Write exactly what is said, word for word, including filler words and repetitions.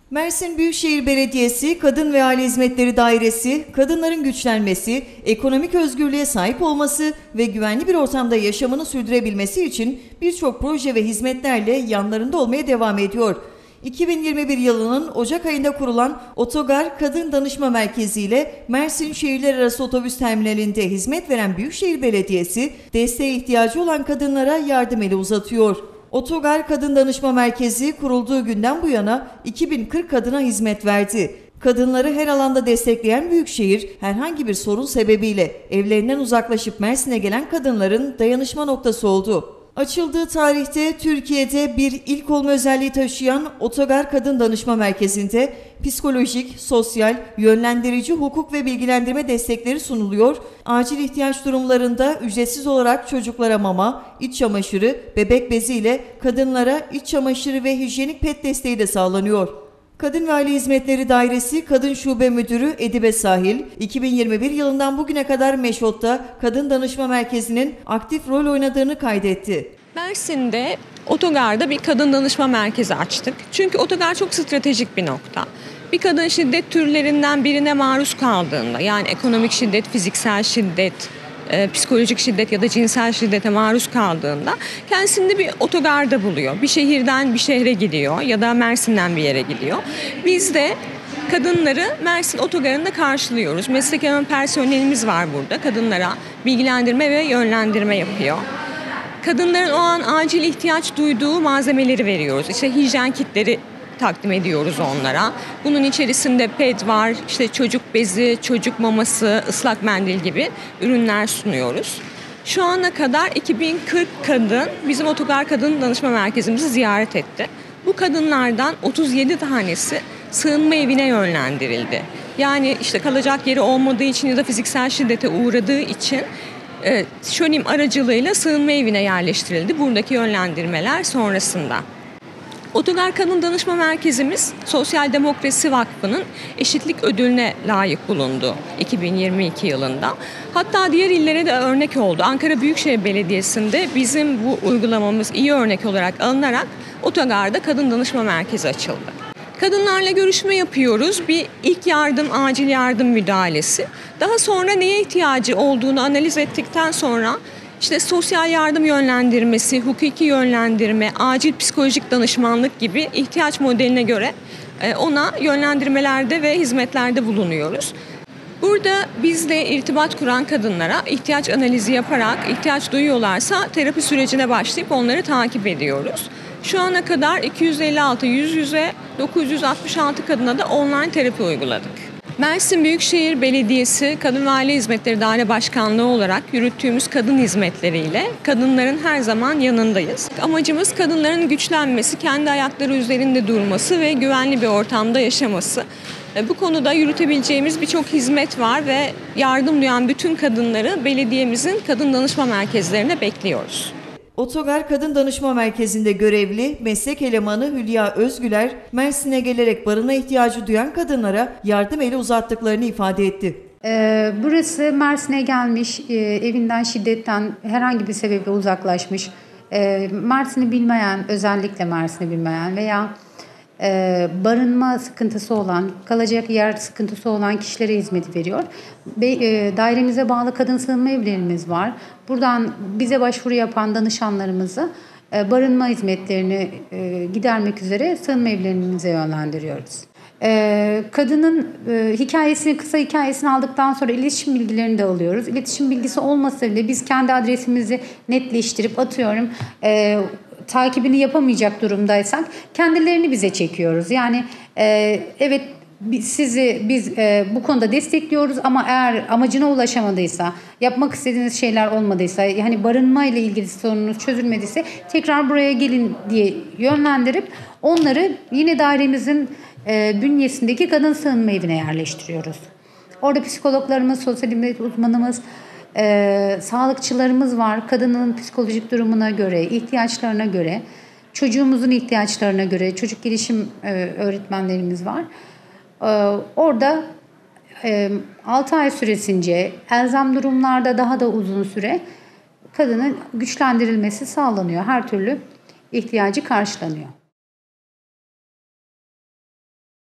Mersin Büyükşehir Belediyesi Kadın ve Aile Hizmetleri Dairesi, kadınların güçlenmesi, ekonomik özgürlüğe sahip olması ve güvenli bir ortamda yaşamını sürdürebilmesi için birçok proje ve hizmetlerle yanlarında olmaya devam ediyor. iki bin yirmi bir yılının Ocak ayında kurulan Otogar Kadın Danışma Merkezi ile Mersin Şehirler Arası Otobüs Terminali'nde hizmet veren Büyükşehir Belediyesi, desteğe ihtiyacı olan kadınlara yardım eli uzatıyor. Otogar Kadın Danışma Merkezi kurulduğu günden bu yana iki bin kırk kadına hizmet verdi. Kadınları her alanda destekleyen Büyükşehir, herhangi bir sorun sebebiyle evlerinden uzaklaşıp Mersin'e gelen kadınların dayanışma noktası oldu. Açıldığı tarihte Türkiye'de bir ilk olma özelliği taşıyan Otogar Kadın Danışma Merkezi'nde psikolojik, sosyal, yönlendirici hukuk ve bilgilendirme destekleri sunuluyor. Acil ihtiyaç durumlarında ücretsiz olarak çocuklara mama, iç çamaşırı, bebek bezi ile kadınlara iç çamaşırı ve hijyenik pet desteği de sağlanıyor. Kadın ve Aile Hizmetleri Dairesi Kadın Şube Müdürü Edibe Sahil, iki bin yirmi bir yılından bugüne kadar Meşot'ta Kadın Danışma Merkezi'nin aktif rol oynadığını kaydetti. Mersin'de Otogar'da bir kadın danışma merkezi açtık. Çünkü Otogar çok stratejik bir nokta. Bir kadın şiddet türlerinden birine maruz kaldığında, yani ekonomik şiddet, fiziksel şiddet, e, psikolojik şiddet ya da cinsel şiddete maruz kaldığında kendisini bir otogarda buluyor. Bir şehirden bir şehre gidiyor ya da Mersin'den bir yere gidiyor. Biz de kadınları Mersin Otogarı'nda karşılıyoruz. Meslek hemen personelimiz var burada. Kadınlara bilgilendirme ve yönlendirme yapıyor. Kadınların o an acil ihtiyaç duyduğu malzemeleri veriyoruz. İşte hijyen kitleri takdim ediyoruz onlara. Bunun içerisinde ped var, işte çocuk bezi, çocuk maması, ıslak mendil gibi ürünler sunuyoruz. Şu ana kadar iki bin kırk kadın bizim Otogar Kadın Danışma Merkezimizi ziyaret etti. Bu kadınlardan otuz yedi tanesi sığınma evine yönlendirildi. Yani işte kalacak yeri olmadığı için ya da fiziksel şiddete uğradığı için e, Şönim aracılığıyla sığınma evine yerleştirildi. Buradaki yönlendirmeler sonrasında. Otogar Kadın Danışma Merkezimiz Sosyal Demokrasi Vakfı'nın eşitlik ödülüne layık bulundu iki bin yirmi iki yılında. Hatta diğer illere de örnek oldu. Ankara Büyükşehir Belediyesi'nde bizim bu uygulamamız iyi örnek olarak alınarak Otogar'da Kadın Danışma Merkezi açıldı. Kadınlarla görüşme yapıyoruz. Bir ilk yardım, acil yardım müdahalesi. Daha sonra neye ihtiyacı olduğunu analiz ettikten sonra İşte sosyal yardım yönlendirmesi, hukuki yönlendirme, acil psikolojik danışmanlık gibi ihtiyaç modeline göre ona yönlendirmelerde ve hizmetlerde bulunuyoruz. Burada bizle irtibat kuran kadınlara ihtiyaç analizi yaparak ihtiyaç duyuyorlarsa terapi sürecine başlayıp onları takip ediyoruz. Şu ana kadar iki yüz elli altı yüz yüze, dokuz yüz altmış altı kadına da online terapi uyguladık. Mersin Büyükşehir Belediyesi Kadın ve Aile Hizmetleri Daire Başkanlığı olarak yürüttüğümüz kadın hizmetleriyle kadınların her zaman yanındayız. Amacımız kadınların güçlenmesi, kendi ayakları üzerinde durması ve güvenli bir ortamda yaşaması. Bu konuda yürütebileceğimiz birçok hizmet var ve yardım duyan bütün kadınları belediyemizin kadın danışma merkezlerine bekliyoruz. Otogar Kadın Danışma Merkezi'nde görevli meslek elemanı Hülya Özgüler, Mersin'e gelerek barına ihtiyacı duyan kadınlara yardım eli uzattıklarını ifade etti. Ee, burası Mersin'e gelmiş, e, evinden şiddetten herhangi bir sebeple uzaklaşmış, e, Mersin'i bilmeyen, özellikle Mersin'i bilmeyen veya e, barınma sıkıntısı olan, kalacak yer sıkıntısı olan kişilere hizmet veriyor. Be, e, dairemize bağlı kadın sığınma evlerimiz var. Buradan bize başvuru yapan danışanlarımızı e, barınma hizmetlerini e, gidermek üzere sığınma evlerimize yönlendiriyoruz. Ee, kadının e, hikayesini, kısa hikayesini aldıktan sonra iletişim bilgilerini de alıyoruz. İletişim bilgisi olmasa bile biz kendi adresimizi netleştirip atıyorum e, takibini yapamayacak durumdaysak kendilerini bize çekiyoruz. Yani e, evet sizi biz e, bu konuda destekliyoruz ama eğer amacına ulaşamadıysa, yapmak istediğiniz şeyler olmadıysa, yani barınma ile ilgili sorununuz çözülmediyse tekrar buraya gelin diye yönlendirip onları yine dairemizin e, bünyesindeki kadın sığınma evine yerleştiriyoruz. Orada psikologlarımız, sosyal hizmet uzmanımız, e, sağlıkçılarımız var. Kadının psikolojik durumuna göre, ihtiyaçlarına göre, çocuğumuzun ihtiyaçlarına göre çocuk gelişim e, öğretmenlerimiz var. Orada altı ay süresince, elzem durumlarda daha da uzun süre kadının güçlendirilmesi sağlanıyor. Her türlü ihtiyacı karşılanıyor.